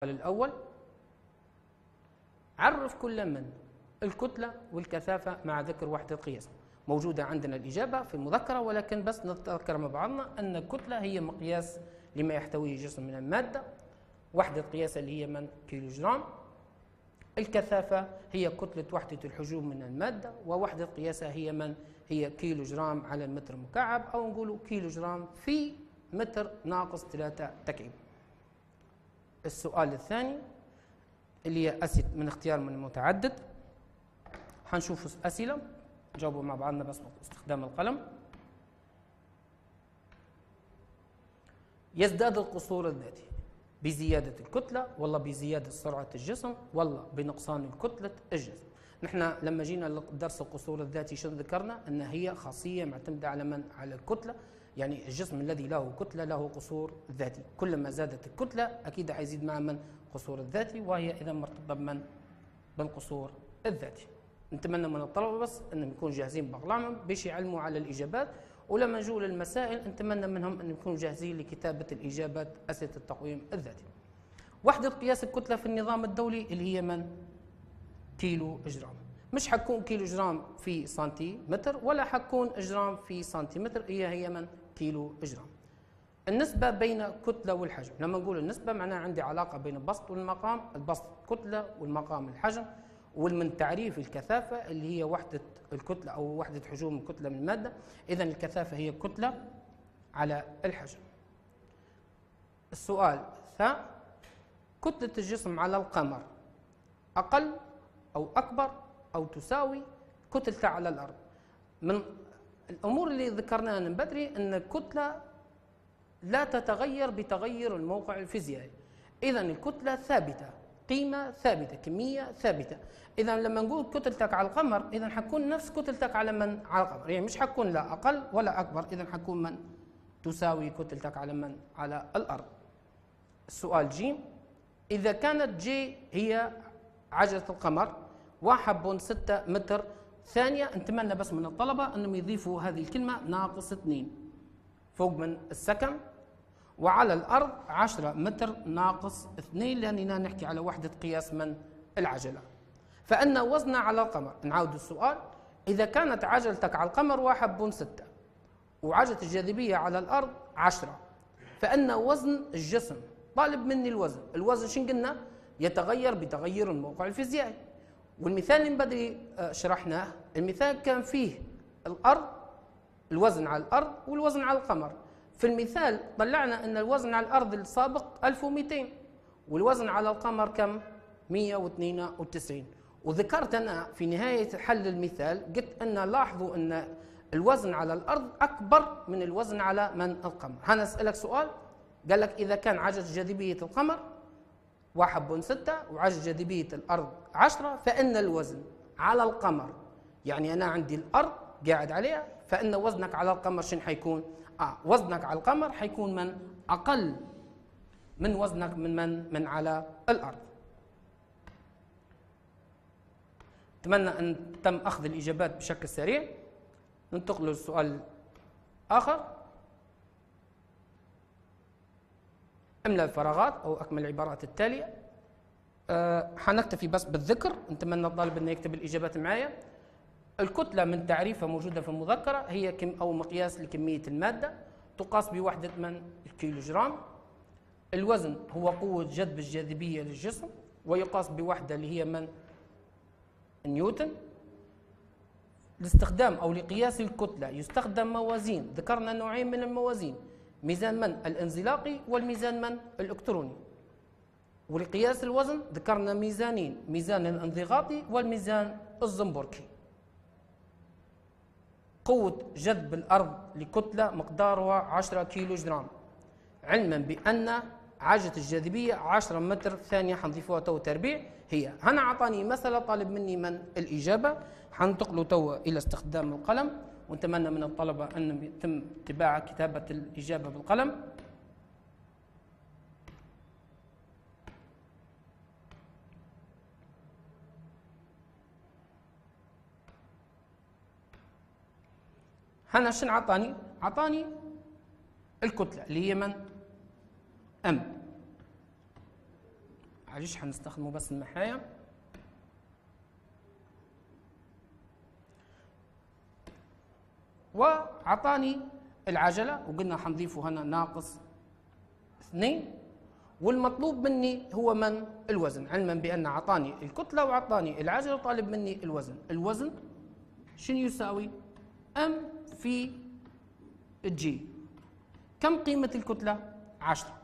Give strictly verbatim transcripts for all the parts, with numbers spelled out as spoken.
الأول، عرف كل من الكتلة والكثافة مع ذكر وحدة قياس. موجودة عندنا الإجابة في المذكرة، ولكن بس نتذكر مع بعضنا أن الكتلة هي مقياس لما يحتويه جسم من المادة، وحدة قياس اللي هي من كيلوغرام. الكثافة هي كتلة وحدة الحجوم من المادة، ووحدة قياسها هي من هي كيلوغرام على المتر مكعب، أو نقول كيلوغرام في متر ناقص ثلاثة تكعيب. السؤال الثاني اللي هي أسئلة من اختيار من متعدد، حنشوف أسئلة جاوبوا مع بعضنا بس باستخدام القلم. يزداد القصور الذاتي بزيادة الكتلة، ولا بزيادة سرعة الجسم، ولا بنقصان كتلة الجسم؟ نحن لما جينا لدرس القصور الذاتي شنو ذكرنا؟ أن هي خاصية معتمدة على من؟ على الكتلة. يعني الجسم الذي له كتلة له قصور ذاتي، كلما زادت الكتلة أكيد حيزيد مع من؟ قصور الذاتي، وهي إذا مرتبطة بمن؟ بالقصور الذاتي. نتمنى من الطلبة بس أنهم يكونوا جاهزين بأقلامهم باش يعلموا على الإجابات، ولما نجوا للمسائل نتمنى منهم أن يكونوا جاهزين لكتابة الإجابات أسئلة التقويم الذاتي. وحدة قياس الكتلة في النظام الدولي اللي هي من؟ كيلو جرام. مش حكون كيلو جرام في سنتيمتر، ولا حكون جرام في سنتيمتر، هي هي من؟ كيلو جرام. النسبة بين الكتلة والحجم، لما نقول النسبة معناها عندي علاقة بين البسط والمقام، البسط كتلة والمقام الحجم، ومن تعريف الكثافة اللي هي وحدة الكتلة أو وحدة حجوم الكتلة من المادة، إذن الكثافة هي الكتلة على الحجم. السؤال الثاني، كتلة الجسم على القمر أقل أو أكبر أو تساوي كتلته على الأرض؟ من الأمور اللي ذكرناها من بدري أن الكتلة لا تتغير بتغير الموقع الفيزيائي، إذن الكتلة ثابتة، قيمة ثابتة، كمية ثابتة. إذا لما نقول كتلتك على القمر، إذا حتكون نفس كتلتك على من؟ على القمر، يعني مش حتكون لا أقل ولا أكبر، إذا حتكون من؟ تساوي كتلتك على من؟ على الأرض. السؤال جيم، إذا كانت جي هي عجلة القمر واحد فاصلة ستة متر ثانية، نتمنى بس من الطلبة أنهم يضيفوا هذه الكلمة ناقص اثنين فوق من السكن، وعلى الأرض عشرة متر ناقص اثنين، لأننا نحكي على وحدة قياس من؟ العجلة. فأن وزنها على القمر، نعاود السؤال، إذا كانت عجلتك على القمر واحد فاصلة ستة وعجلة الجاذبية على الأرض عشرة، فأن وزن الجسم، طالب مني الوزن، الوزن شن قلنا؟ يتغير بتغير الموقع الفيزيائي. والمثال اللي من بدري شرحناه، المثال كان فيه الأرض، الوزن على الأرض والوزن على القمر. في المثال طلعنا أن الوزن على الأرض السابق ألف ومئتين، والوزن على القمر كم؟ مئة واثنين وتسعين. وذكرت أنا في نهاية حل المثال قلت أن لاحظوا أن الوزن على الأرض أكبر من الوزن على من؟ القمر. هنا أسألك سؤال، قال لك إذا كان عجلة جاذبية القمر واحد فاصلة ستة وعجلة جاذبية الأرض عشرة، فإن الوزن على القمر، يعني أنا عندي الأرض قاعد عليها، فإن وزنك على القمر شن حيكون؟ آه وزنك على القمر حيكون من؟ أقل من وزنك من من؟ من على الأرض. أتمنى أن تم أخذ الإجابات بشكل سريع. ننتقل للسؤال آخر. املأ الفراغات أو أكمل العبارات التالية. أه حنكتفي بس بالذكر، نتمنى الطالب أنه يكتب الإجابات معايا. الكتلة من تعريفها موجودة في المذكرة هي كم أو مقياس لكمية المادة، تقاس بوحدة من؟ الكيلوغرام. الوزن هو قوة جذب الجاذبية للجسم، ويقاس بوحدة اللي هي من؟ نيوتن. لاستخدام أو لقياس الكتلة يستخدم موازين، ذكرنا نوعين من الموازين، ميزان من؟ الانزلاقي والميزان من؟ الإلكتروني. ولقياس الوزن ذكرنا ميزانين، ميزان الانضغاطي والميزان الزنبركي. قوة جذب الأرض لكتلة مقدارها عشرة كيلو جرام، علما بأن عجلة الجاذبية عشرة متر ثانية، حنضيفوها تو تربيع. هي هنا أعطاني مسألة طالب مني من؟ الإجابة. حننتقلوا تو إلى استخدام القلم، ونتمنى من الطلبة أن يتم اتباع كتابة الإجابة بالقلم. هنا شنو عطاني؟ عطاني الكتلة اللي هي من؟ أم. معليش حنستخدمه بس المحاية. وعطاني العجلة وقلنا حنضيفه هنا ناقص اثنين، والمطلوب مني هو من الوزن، علما بأن عطاني الكتلة وعطاني العجلة وطالب مني الوزن. الوزن شنو يساوي؟ ام في جي. كم قيمة الكتلة؟ عشرة.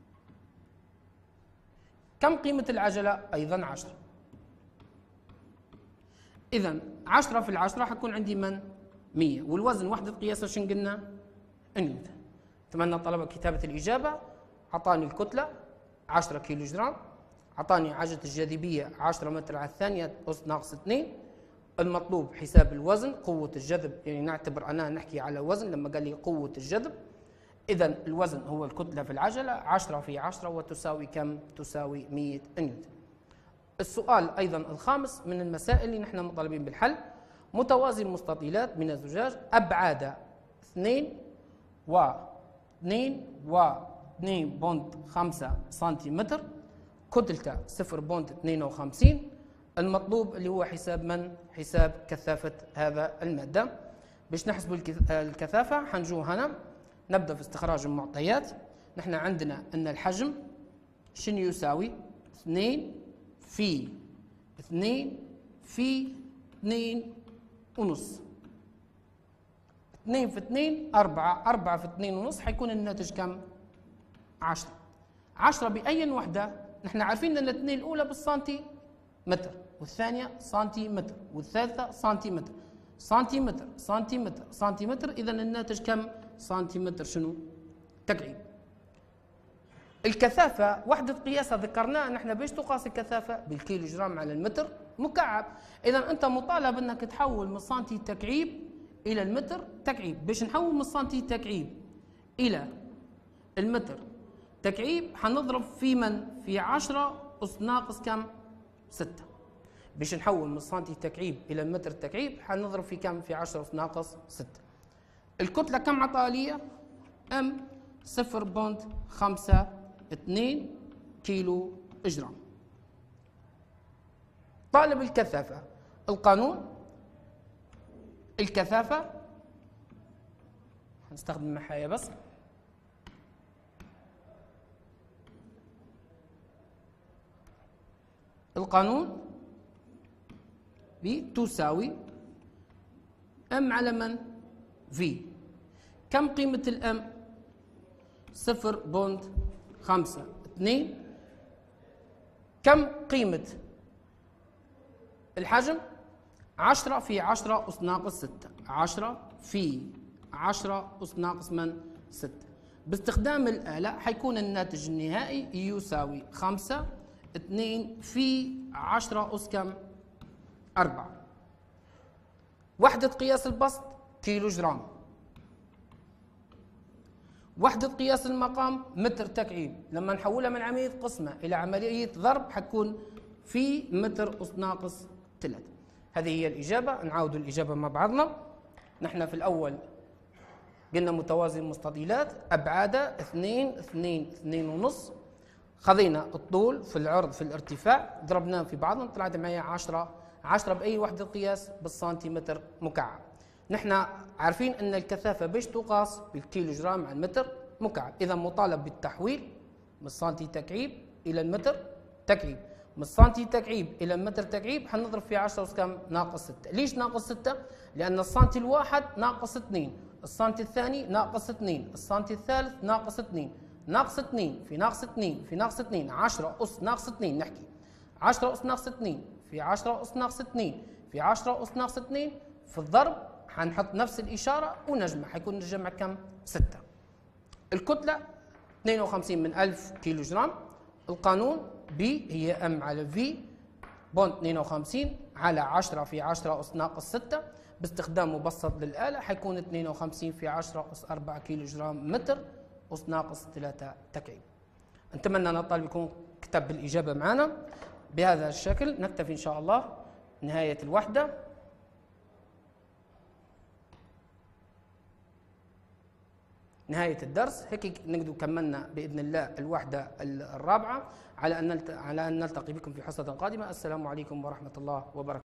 كم قيمة العجلة؟ أيضا عشرة. إذا عشرة في العشرة حكون عندي من؟ مية. والوزن وحدة قياسه شنو قلنا؟ نيوتن. أتمنى طلبة كتابة الإجابة. أعطاني الكتلة عشرة كيلو جرام، أعطاني عجلة الجاذبية عشرة متر على الثانية أس ناقص اثنين. المطلوب حساب الوزن، قوة الجذب، يعني نعتبر أنا نحكي على وزن لما قال لي قوة الجذب. إذا الوزن هو الكتلة في العجلة، عشرة في عشرة وتساوي كم؟ تساوي مية نيوتن. السؤال أيضا الخامس من المسائل اللي نحن مطالبين بالحل. متوازي المستطيلات من الزجاج أبعاد اثنين و اثنين و اثنين فاصلة خمسة سنتيمتر، كتلته صفر فاصلة اثنين وخمسين. المطلوب اللي هو حساب من؟ حساب كثافة هذا المادة. باش نحسب الكثافة حنجو هنا نبدأ في استخراج المعطيات. نحن عندنا أن الحجم شنو يساوي؟ اثنين في اثنين في اثنين ونص. اثنين في اثنين أربعة، أربعة في اثنين ونص حيكون الناتج كم؟ عشرة. عشرة بأي وحدة؟ نحن عارفين أن الاثنين الأولى بالسنتي متر، والثانية سنتيمتر، والثالثة سنتيمتر. سنتيمتر سنتيمتر سنتيمتر، إذا الناتج كم؟ سنتيمتر شنو؟ تكعيب. الكثافة وحدة قياسها ذكرناها نحن باش تقاس الكثافة؟ بالكيلو جرام على المتر مكعب. إذا أنت مطالب أنك تحول من سنتي تكعيب إلى المتر تكعيب. باش نحول من السنتي تكعيب إلى المتر تكعيب حنضرب في من؟ في عشرة أس ناقص كم؟ ستة. باش نحول من السنتي تكعيب إلى المتر تكعيب حنضرب في كم؟ في عشرة أس ناقص ستة. الكتلة كم عطالية؟ ام صفر فاصلة خمسة اثنين كيلو جرام. طالب الكثافة. القانون الكثافة هنستخدم المحاية بس. القانون بتساوي ام على من؟ في. كم قيمة الام؟ صفر فاصلة خمسة اثنين. كم قيمة الحجم؟ عشرة في عشرة أس ناقص ستة. عشرة في عشرة أس ناقص من؟ ستة. باستخدام الآلة حيكون الناتج النهائي يساوي خمسة اثنين في عشرة أس كم؟ أربعة. وحدة قياس البسط كيلو جرام. وحدة قياس المقام متر تكعيب. لما نحولها من عملية قسمة إلى عملية ضرب حتكون في متر أس ناقص ثلاثة. هذه هي الإجابة. نعاود الإجابة مع بعضنا. نحن في الأول قلنا متوازي المستطيلات أبعادها اثنين اثنين اثنين ونص. خذينا الطول في العرض في الارتفاع ضربناه في بعضهم طلعت معي عشرة. عشرة بأي وحدة قياس؟ بالسنتيمتر مكعب. نحن عارفين أن الكثافة باش تقاس بالكيلو جرام على المتر مكعب. إذا مطالب بالتحويل من السنتي تكعيب إلى المتر تكعيب. من السنتي تكعيب إلى المتر تكعيب حنضرب في عشرة أس كم؟ ناقص ستة. ليش ناقص ستة؟ لأن السنتي الواحد ناقص اثنين، السنتي الثاني ناقص اثنين، السنتي الثالث ناقص اثنين، ناقص اثنين في ناقص اثنين في ناقص اثنين. عشرة أس ناقص اثنين نحكي عشرة أس ناقص اثنين في عشرة أس ناقص اثنين في عشرة أس ناقص اثنين. في الضرب حنحط نفس الإشارة ونجمع، حيكون الجمع كم؟ ستة. الكتلة اثنين وخمسين من ألف كيلو جرام. القانون بي هي ام على في بونت اثنين وخمسين على عشرة في عشرة أس ناقص ستة. باستخدام مبسط للآلة حيكون اثنين وخمسين في عشرة أس أربعة كيلو جرام متر أس ناقص ثلاثة تكعيب. نتمنى أن الطالب يكون كتب الإجابة معنا. بهذا الشكل نكتفي إن شاء الله. نهاية الوحدة. نهاية الدرس. هيك نقدر كملنا بإذن الله الوحدة الرابعة، على أن على أن نلتقي بكم في حصة قادمة. السلام عليكم ورحمة الله وبركاته.